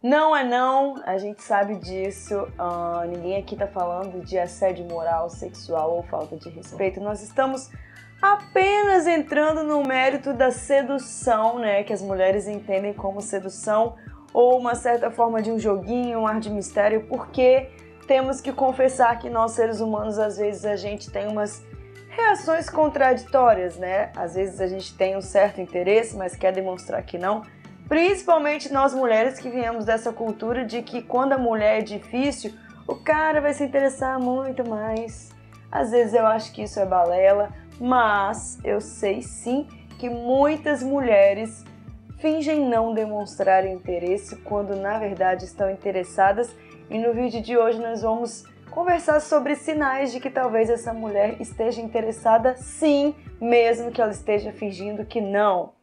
Não é não, a gente sabe disso, ninguém aqui tá falando de assédio moral, sexual ou falta de respeito. Nós estamos apenas entrando no mérito da sedução, né, que as mulheres entendem como sedução ou uma certa forma de um joguinho, um ar de mistério, porque temos que confessar que nós seres humanos, às vezes a gente tem umas reações contraditórias, né? Às vezes a gente tem um certo interesse, mas quer demonstrar que não. Principalmente nós mulheres que viemos dessa cultura de que quando a mulher é difícil, o cara vai se interessar muito mais. Às vezes eu acho que isso é balela, mas eu sei sim que muitas mulheres fingem não demonstrar interesse quando na verdade estão interessadas. E no vídeo de hoje nós vamos conversar sobre sinais de que talvez essa mulher esteja interessada sim, mesmo que ela esteja fingindo que não.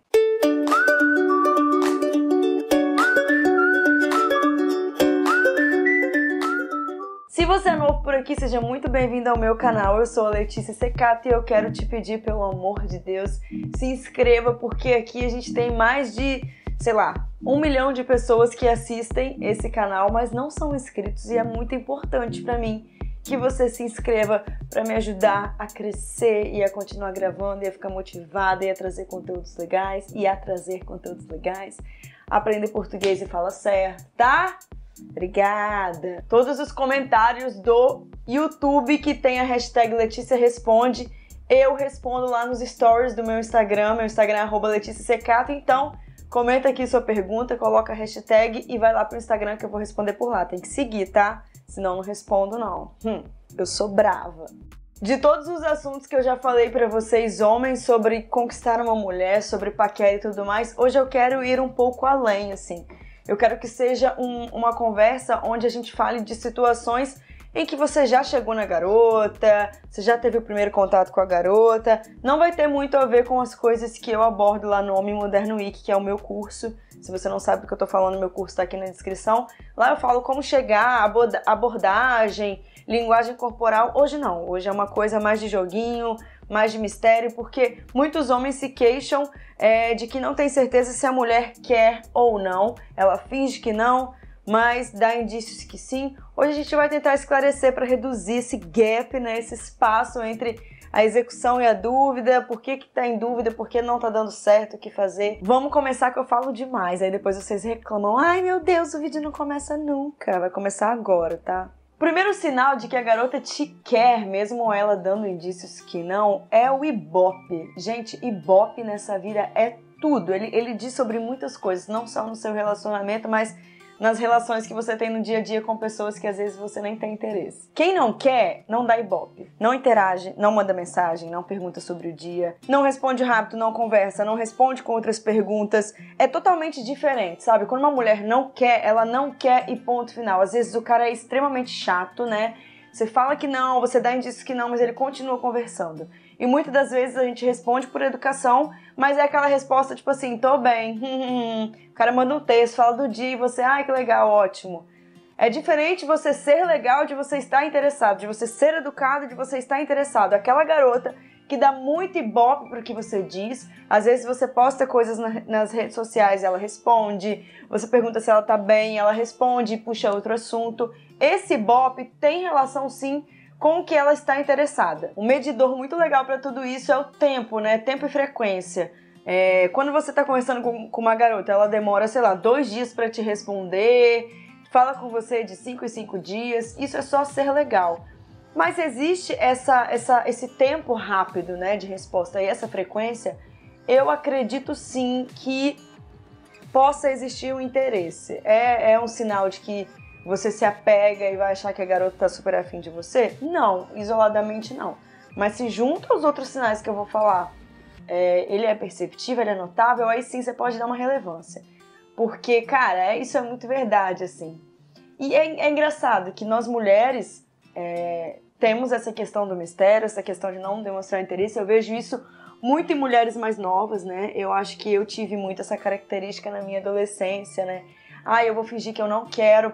Se você é novo por aqui, seja muito bem-vindo ao meu canal. Eu sou a Letícia Secato e eu quero te pedir, pelo amor de Deus, se inscreva, porque aqui a gente tem mais de, 1 milhão de pessoas que assistem esse canal, mas não são inscritos, e é muito importante para mim que você se inscreva para me ajudar a crescer e a continuar gravando e a ficar motivada e a trazer conteúdos legais aprender português e fala certo, tá? Obrigada! Todos os comentários do YouTube que tem a hashtag Letícia Responde, eu respondo lá nos stories do meu Instagram é @LeticiaSecato. Então, comenta aqui sua pergunta, coloca a hashtag e vai lá pro Instagram que eu vou responder por lá. Tem que seguir, tá? Senão não respondo não. Eu sou brava. De todos os assuntos que eu já falei pra vocês, homens, sobre conquistar uma mulher, sobre paquera e tudo mais, hoje eu quero ir um pouco além, assim. Eu quero que seja uma conversa onde a gente fale de situações em que você já chegou na garota, você já teve o primeiro contato com a garota. Não vai ter muito a ver com as coisas que eu abordo lá no Homem Moderno Week, que é o meu curso. Se você não sabe do que eu tô falando, meu curso tá aqui na descrição. Lá eu falo como chegar, abordagem, linguagem corporal. Hoje não, hoje é uma coisa mais de joguinho, mais de mistério, porque muitos homens se queixam de que não tem certeza se a mulher quer ou não. Ela finge que não, mas dá indícios que sim. Hoje a gente vai tentar esclarecer para reduzir esse gap, né, esse espaço entre a execução e a dúvida, por que tá em dúvida, por que não tá dando certo, o que fazer. Vamos começar que eu falo demais, aí depois vocês reclamam, ai meu Deus, o vídeo não começa nunca, vai começar agora, tá? O primeiro sinal de que a garota te quer, mesmo ela dando indícios que não, é o ibope. Gente, ibope nessa vida é tudo, ele diz sobre muitas coisas, não só no seu relacionamento, mas nas relações que você tem no dia a dia com pessoas que às vezes você nem tem interesse. Quem não quer, não dá ibope. Não interage, não manda mensagem, não pergunta sobre o dia, não responde rápido, não conversa, não responde com outras perguntas. É totalmente diferente, sabe? Quando uma mulher não quer, ela não quer e ponto final. Às vezes o cara é extremamente chato, né? Você fala que não, você dá indícios que não, mas ele continua conversando. E muitas das vezes a gente responde por educação, mas é aquela resposta tipo assim, tô bem, O cara manda um texto, fala do dia e você, ai que legal, ótimo. É diferente você ser legal de você estar interessado, de você ser educado, de você estar interessado. Aquela garota que dá muito ibope pro que você diz, às vezes você posta coisas nas redes sociais, ela responde, você pergunta se ela tá bem, ela responde e puxa outro assunto. Esse ibope tem relação sim com o que ela está interessada. Um medidor muito legal para tudo isso é o tempo, né? Tempo e frequência. Quando você está conversando com uma garota, ela demora, 2 dias para te responder, fala com você de 5 em 5 dias, isso é só ser legal. Mas existe esse tempo rápido, né, de resposta e essa frequência, eu acredito sim que possa existir um interesse. É um sinal de que você se apega e vai achar que a garota tá super afim de você? Não, isoladamente não. Mas se junto aos outros sinais que eu vou falar, ele é perceptível, ele é notável, aí sim você pode dar uma relevância. Porque, cara, isso é muito verdade, assim. E é engraçado que nós mulheres temos essa questão do mistério, essa questão de não demonstrar interesse. Eu vejo isso muito em mulheres mais novas, né? Eu acho que eu tive muito essa característica na minha adolescência, né? Eu vou fingir que eu não quero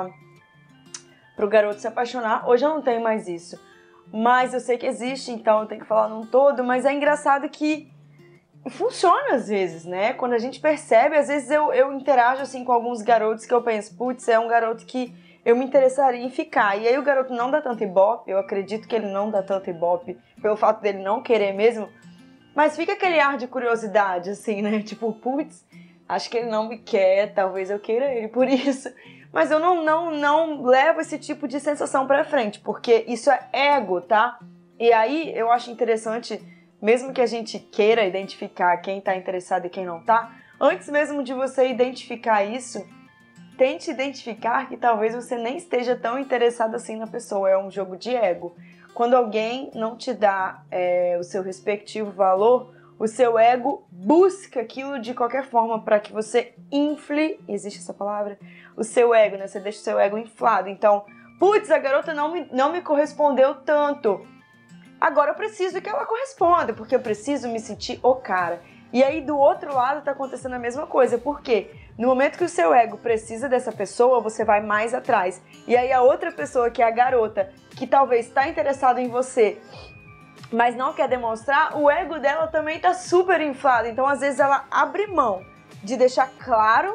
pro garoto se apaixonar. Hoje eu não tenho mais isso. Mas eu sei que existe, então eu tenho que falar num todo. Mas é engraçado que funciona às vezes, né? Quando a gente percebe, às vezes eu interajo assim com alguns garotos que eu penso, putz, é um garoto que eu me interessaria em ficar. E aí o garoto não dá tanto ibope, eu acredito que ele não dá tanto ibope pelo fato dele não querer mesmo, mas fica aquele ar de curiosidade, assim, né? Tipo, putz, acho que ele não me quer, talvez eu queira ele por isso. Mas eu não levo esse tipo de sensação pra frente, porque isso é ego, tá? E aí eu acho interessante, mesmo que a gente queira identificar quem tá interessado e quem não tá, antes mesmo de você identificar isso, tente identificar que talvez você nem esteja tão interessado assim na pessoa, é um jogo de ego. Quando alguém não te dá o seu respectivo valor, o seu ego busca aquilo de qualquer forma para que você infle, existe essa palavra? O seu ego, né? Você deixa o seu ego inflado. Então, putz, a garota não me correspondeu tanto. Agora eu preciso que ela corresponda, porque eu preciso me sentir o cara. E aí, do outro lado, tá acontecendo a mesma coisa. Por quê? No momento que o seu ego precisa dessa pessoa, você vai mais atrás. E aí, a outra pessoa, que é a garota, que talvez está interessada em você, mas não quer demonstrar, o ego dela também tá super inflado. Então, às vezes, ela abre mão de deixar claro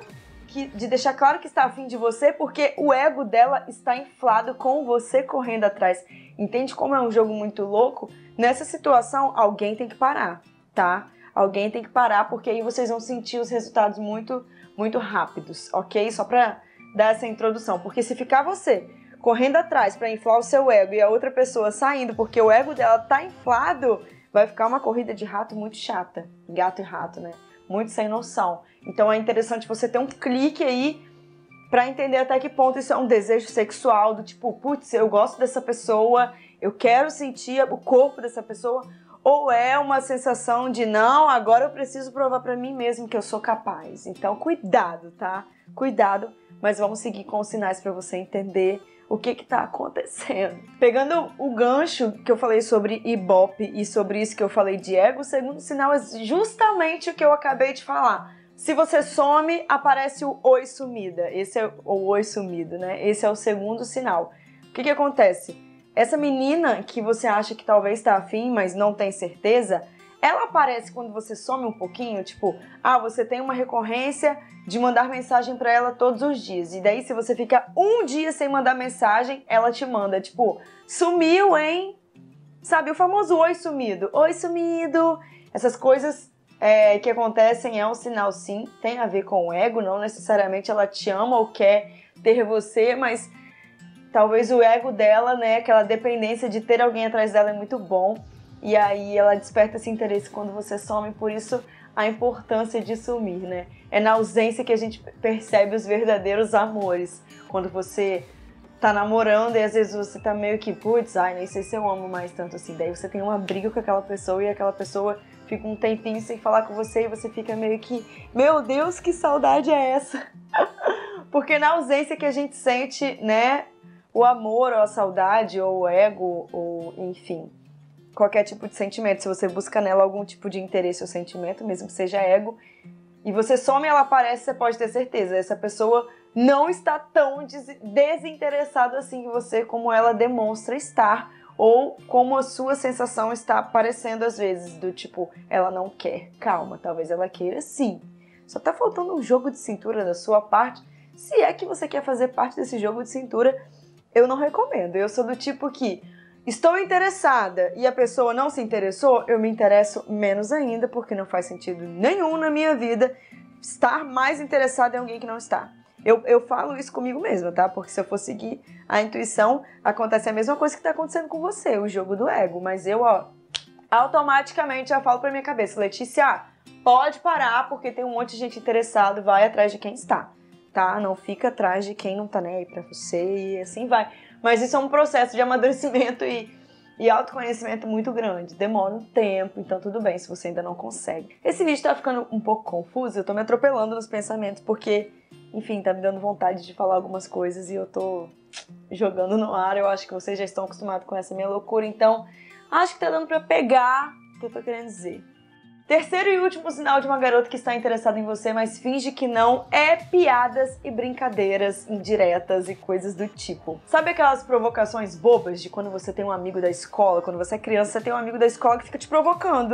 que está afim de você, porque o ego dela está inflado com você correndo atrás. Entende como é um jogo muito louco? Nessa situação, alguém tem que parar, tá? Alguém tem que parar, porque aí vocês vão sentir os resultados muito, muito rápidos, ok? Só pra dar essa introdução. Porque se ficar você correndo atrás pra inflar o seu ego e a outra pessoa saindo porque o ego dela tá inflado, vai ficar uma corrida de rato muito chata. Gato e rato, né? Muito sem noção. Então é interessante você ter um clique aí pra entender até que ponto isso é um desejo sexual, do tipo, putz, eu gosto dessa pessoa, eu quero sentir o corpo dessa pessoa, ou é uma sensação de, não, agora eu preciso provar pra mim mesmo que eu sou capaz. Então, cuidado, tá? Cuidado, mas vamos seguir com os sinais pra você entender o que tá acontecendo. Pegando o gancho que eu falei sobre Ibope e sobre isso que eu falei de ego, o segundo sinal é justamente o que eu acabei de falar. Se você some, aparece o oi sumida. Esse é o oi sumido, né? Esse é o segundo sinal. O que acontece? Essa menina que você acha que talvez tá afim, mas não tem certeza, ela aparece quando você some um pouquinho, tipo, você tem uma recorrência de mandar mensagem pra ela todos os dias. E daí, se você fica um dia sem mandar mensagem, ela te manda, tipo, sumiu, hein? Sabe, o famoso oi sumido. Oi sumido. Essas coisas que acontecem é um sinal, sim, tem a ver com o ego, não necessariamente ela te ama ou quer ter você, mas talvez o ego dela, né, aquela dependência de ter alguém atrás dela é muito bom, e aí ela desperta esse interesse quando você some, por isso a importância de sumir, né? É na ausência que a gente percebe os verdadeiros amores, quando você tá namorando e às vezes você tá meio que, putz, nem sei se eu amo mais tanto assim, daí você tem uma briga com aquela pessoa e aquela pessoa fica um tempinho sem falar com você e você fica meio que, meu Deus, que saudade é essa? Porque na ausência que a gente sente, né, o amor ou a saudade ou o ego ou, enfim, qualquer tipo de sentimento, se você busca nela algum tipo de interesse ou sentimento, mesmo que seja ego, e você some e ela aparece, você pode ter certeza, essa pessoa não está tão desinteressada assim em você como ela demonstra estar, ou como a sua sensação está aparecendo às vezes, do tipo, ela não quer. Calma, talvez ela queira sim. Só tá faltando um jogo de cintura da sua parte. Se é que você quer fazer parte desse jogo de cintura, eu não recomendo. Eu sou do tipo que estou interessada e a pessoa não se interessou, eu me interesso menos ainda, porque não faz sentido nenhum na minha vida estar mais interessada em alguém que não está. Eu falo isso comigo mesma, tá? Porque se eu for seguir a intuição, acontece a mesma coisa que tá acontecendo com você, o jogo do ego. Mas eu, automaticamente já falo pra minha cabeça, Letícia, pode parar, porque tem um monte de gente interessada, vai atrás de quem está, tá? Não fica atrás de quem não tá nem aí pra você e assim vai. Mas isso é um processo de amadurecimento e autoconhecimento muito grande. Demora um tempo, então tudo bem se você ainda não consegue. Esse vídeo tá ficando um pouco confuso, eu tô me atropelando nos pensamentos, porque, enfim, tá me dando vontade de falar algumas coisas e eu tô jogando no ar. Eu acho que vocês já estão acostumados com essa minha loucura, então acho que tá dando pra pegar o que eu tô querendo dizer. Terceiro e último sinal de uma garota que está interessada em você, mas finge que não, é piadas e brincadeiras indiretas e coisas do tipo. Sabe aquelas provocações bobas de quando você tem um amigo da escola, quando você é criança, você tem um amigo da escola que fica te provocando.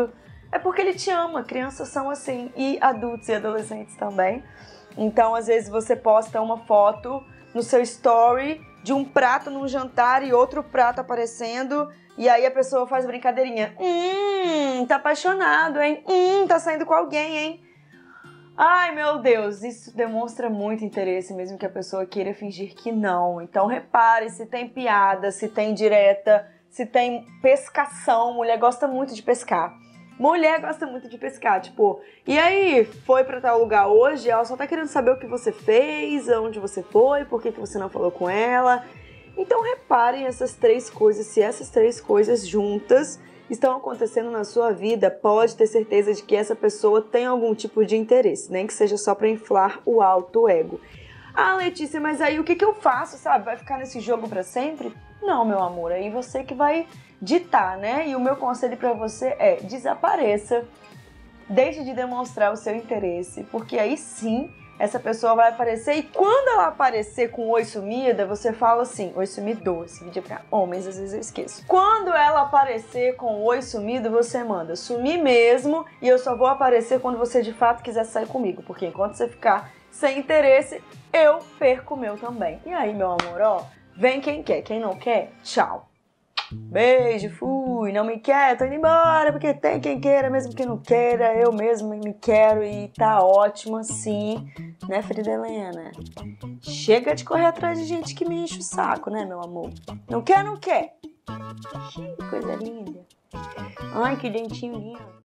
é porque ele te ama. Crianças são assim, e adultos e adolescentes também. Então, às vezes, você posta uma foto no seu story de um prato num jantar e outro prato aparecendo, e aí a pessoa faz brincadeirinha. Tá apaixonado, hein? Tá saindo com alguém, hein? Ai, meu Deus, isso demonstra muito interesse, mesmo que a pessoa queira fingir que não. Então, repare se tem piada, se tem direta, se tem pescação. Mulher gosta muito de pescar. Mulher gosta muito de pescar, tipo, e aí, foi pra tal lugar hoje? Ela só tá querendo saber o que você fez, aonde você foi, por que você não falou com ela. Então, reparem essas 3 coisas. Se essas 3 coisas juntas estão acontecendo na sua vida, pode ter certeza de que essa pessoa tem algum tipo de interesse, nem que seja só pra inflar o alto ego. Ah, Letícia, mas aí o que eu faço, sabe? Vai ficar nesse jogo pra sempre? Não, meu amor, aí você que vai ditar, né? E o meu conselho pra você é: desapareça, deixe de demonstrar o seu interesse, porque aí sim essa pessoa vai aparecer, e quando ela aparecer com oi sumida, você fala assim, oi sumido, esse vídeo é pra homens, às vezes eu esqueço. Quando ela aparecer com oi sumido, você manda sumir mesmo, e eu só vou aparecer quando você de fato quiser sair comigo, porque enquanto você ficar sem interesse, eu perco o meu também. E aí, meu amor, ó, vem quem quer, quem não quer, tchau. Beijo, fui, não me quer, tô indo embora, porque tem quem queira, mesmo que não queira, eu mesmo me quero e tá ótimo assim, né, Frida Helena? Chega de correr atrás de gente que me enche o saco, né, meu amor? Não quer, não quer. Que coisa linda. Ai, que dentinho lindo.